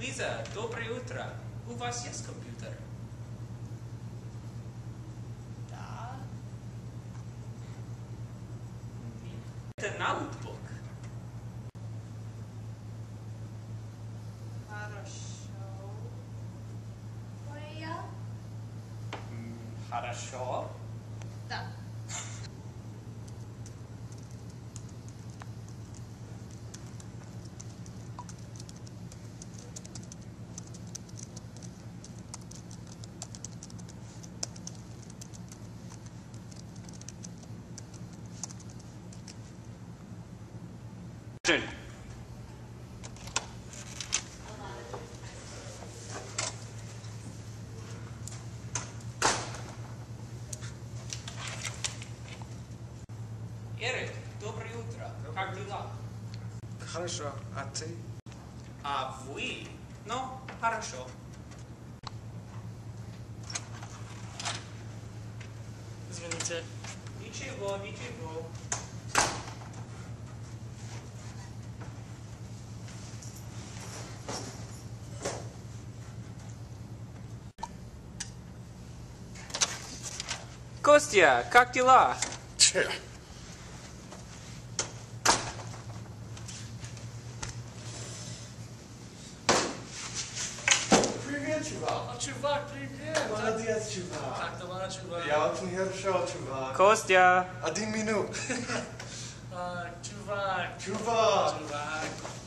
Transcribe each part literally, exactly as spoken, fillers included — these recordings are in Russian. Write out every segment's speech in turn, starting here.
Лиза, доброе утро. У вас есть компьютер? Да. Это ноутбук. Хорошо. Моя? Хорошо. Да. Эрик, доброе утро. Как дела? Хорошо, а ты? А вы? Ну, хорошо. Извините. Ничего, ничего. Костя, как дела? Че? Привет, чувак. А, чувак, привет! Молодец, чувак. Как дела, чувак? Я очень хорошо, чувак. Костя. Один минут. А, чувак. Чувак. Чувак.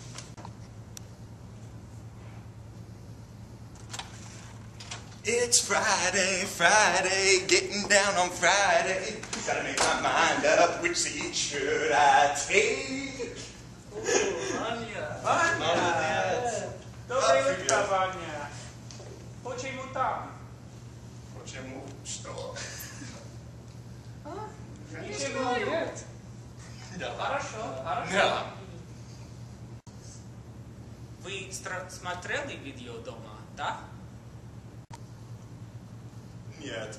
It's Friday, Friday, getting down on Friday. Gotta make my mind up, which seat should I take? О, Аня. Молодец. Доброе утро, Ваня. Почему там? Почему? Что? Ничего. Нет. Да. Хорошо, хорошо. Да. Вы стра- смотрели видео дома, да? Нет.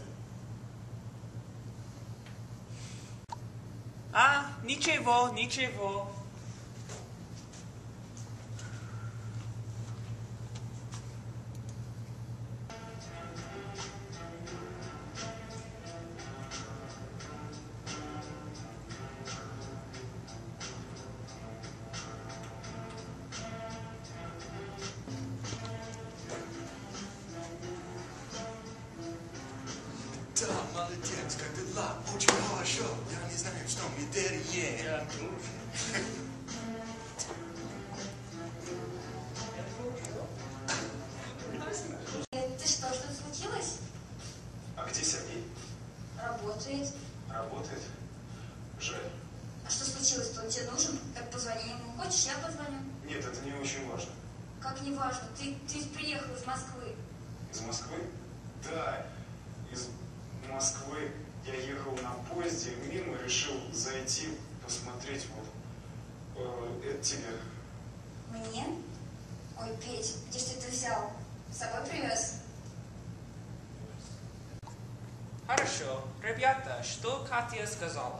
А, ничего, ничего. Да, молодец, как дела? Очень хорошо. Я не знаю, что мне делать. Я тоже. Ты что, что-то случилось? А где Сергей? Работает. Работает? Жаль. А что случилось-то? Он тебе нужен? Так позвони ему. Хочешь, я позвоню? Нет, это не очень важно. Как не важно. Ты, ты приехал из Москвы. Из Москвы? Да, из Москвы. Я ехал на поезде мимо, решил зайти, посмотреть вот. Э, это тебе. Мне? Ой, Петь, где ж ты это взял? С собой привез? Хорошо. Ребята, что Катя сказала?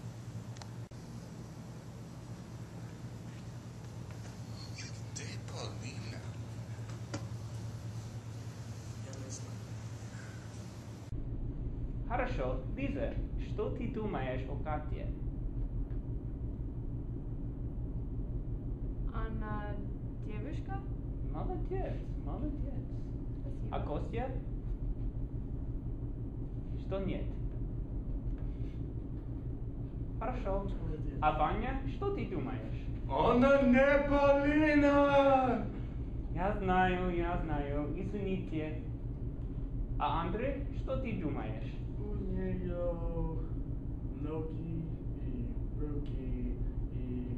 Ты Полина. Я не знаю. Хорошо. Лиза, что ты думаешь о Кате? Она девушка? Молодец, молодец. А Спасибо. Костя? Что нет? Хорошо. Молодец. А Ваня, что ты думаешь? Она не Полина. Я знаю, я знаю, извините. А Андрей, что ты думаешь? У нее ноги и руки и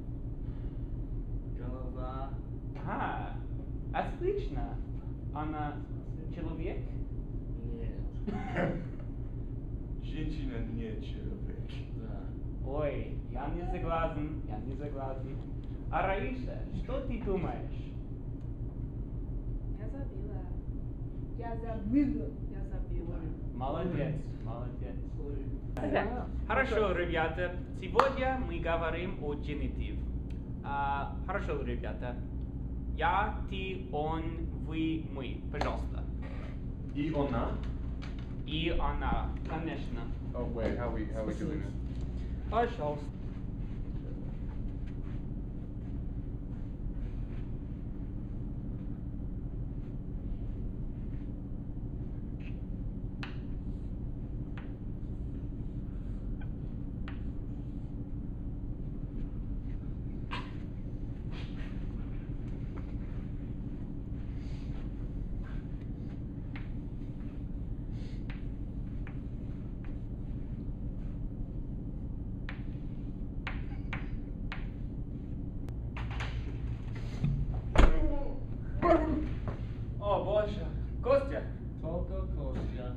голова. А, отлично. Она человек? Нет. Женщина не человек. Да. Ой, я не согласен, я не согласен. А Раиса, что ты думаешь? Я забила. Я забила. Я забила. Молодец, молодец. Ой. Хорошо, ребята, сегодня мы говорим о генитив. А, хорошо, ребята. Я, ты, он, вы, мы. Пожалуйста. И она? И она. Конечно. Oh wait, how we how we doing it? Пожалуйста. О боже. Костя. Только Костя.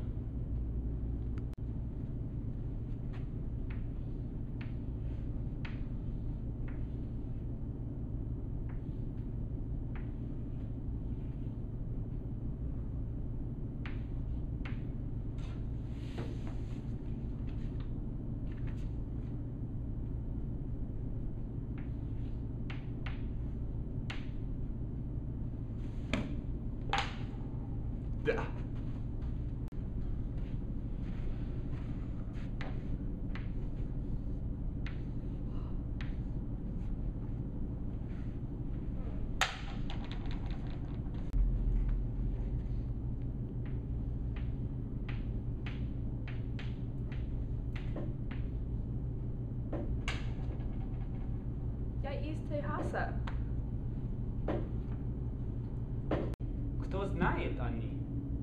Да. Я из Техаса. Кто знает они?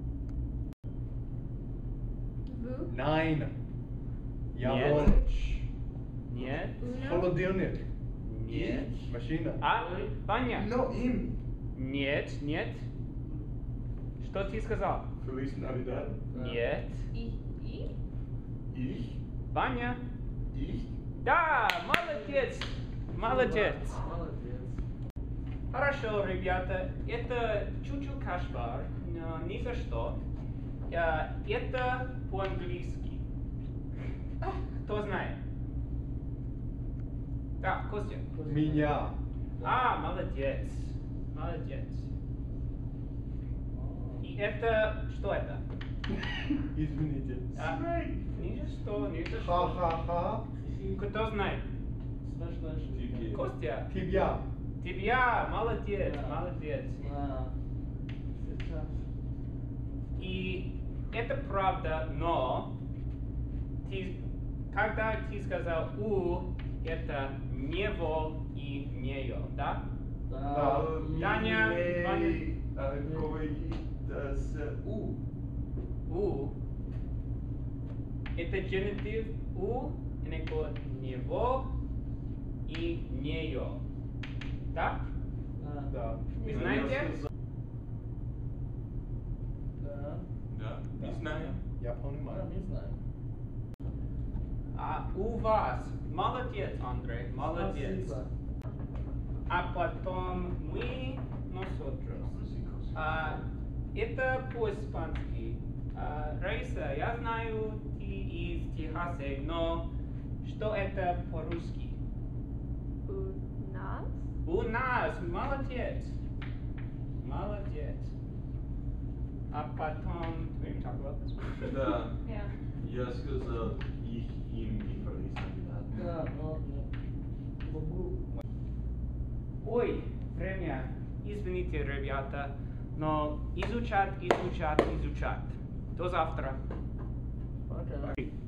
Вы? Nine. Я Нет. вон. Нет. Uno? Холодильник. Нет. Машина. А, Ваня? Но им. Нет, нет. Что ты сказал? Feliz Navidad. Нет. И? И? Ich. Ваня? Ich. Да, молодец. Молодец. Молодец. Хорошо, ребята, это чуть-чуть кашбар, но ни за что. Э, Это по-английски. Кто знает? Да, Костя. Меня. А, молодец. Молодец. И это... Что это? Извините. А, ни за что, ни за что. Ха-ха-ха. Кто знает? Смешная шутка. Костя. Тебя. Тебя, молодец, Да. молодец. Да. Сейчас. И это правда, но ты, когда ты сказал «у», это «него» и «неё», да? Да. Таня, Ваня. Говорит с У. «У» это генитив «у», это «него» и «неё». Да? Да. Да. Вы знаете? Да. Да. Не знаю. Я Да, понимаю. мы знаем. А у вас. Молодец, Андрей, молодец. Спасибо. А потом мы nosotros. А, это по-испански. А, Раиса, я знаю, ты из Техаса, но что это по-русски? У нас? У нас, молодец. Молодец. А потом... We didn't talk about this one. Да. Yeah. Я сказал их, им и Feliz Navidad. Да, но... Люблю. Ой, время. Извините, ребята, но изучать, изучать, изучать. До завтра. Пока.